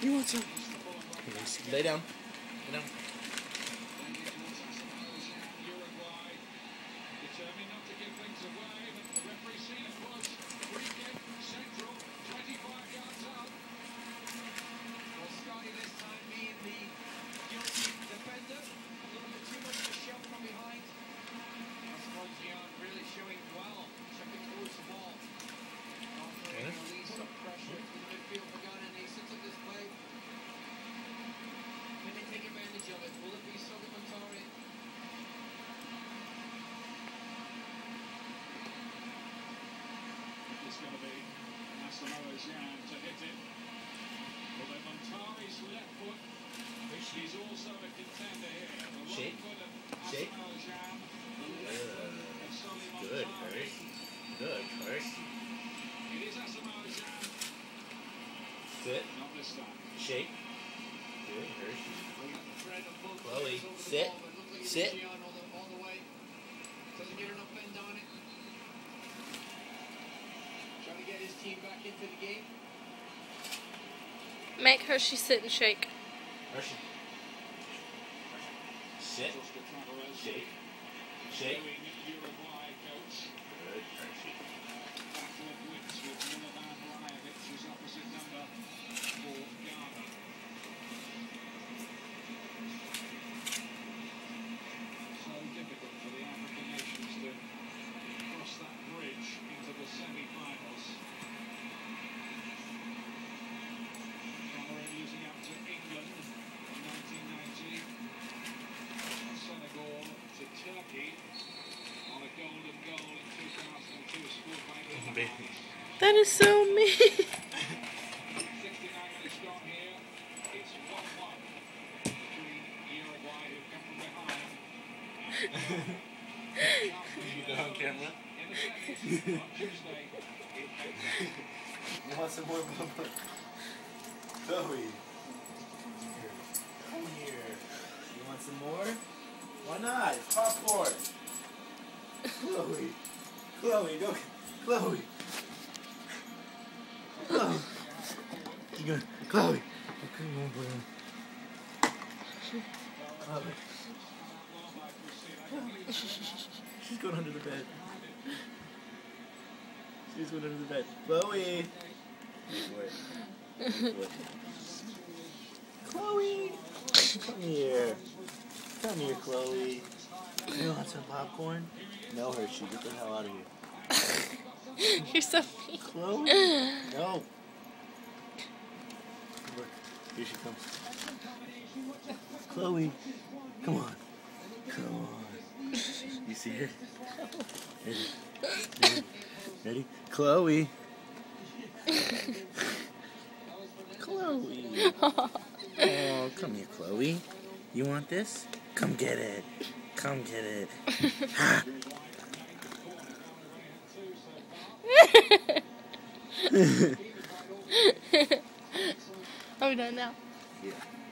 You want some? Lay down. Lay down. It's going to be Asamoah Gyan to hit it. Although Montari's left foot, he's also a contender here. The right foot of Asamoah Gyan, the left foot of Solly Good, Montari. Good, Kurt. It is Asamoah Gyan. Sit. Not this time. Shake. Good, Hershey. Chloe, sit. Sit. Doesn't get enough bend on it. Trying to get his team back into the game. Make Hershey sit and shake. Hershey. Sit. Shake. Shake. Uruguay coach. Good, Hershey. Battle of wits with Milovan Rajovic, who's opposite number for Ghana. So difficult for the African nations to cross that bridge into the semi-finals. Cameroon losing out to England in 1990. Senegal to Turkey on a golden goal in 2002 scored by England. That is so mean. 69 minutes gone here. It's 1-1 between Uruguay, who come from behind. You go on camera? In the semis on Tuesday in Mexico. You want some more bubble? Chloe. Come here. You want some more? Why not? It's popcorn. Chloe. Chloe, go. Chloe. Chloe. You go. Chloe. Come on, boy. Chloe. She's going under the bed. She's going under the bed. Chloe. Chloe. Come here. Come here, Chloe. You want some popcorn? No, Hershey. Get the hell out of here. You're so mean. Chloe? No. Look, here she comes. Chloe. Come on. Come on. You see her? Ready? Ready? Ready? Chloe. Chloe. Oh, come here, Chloe. You want this? Come get it. Come get it. Ha! Are we done now? Yeah.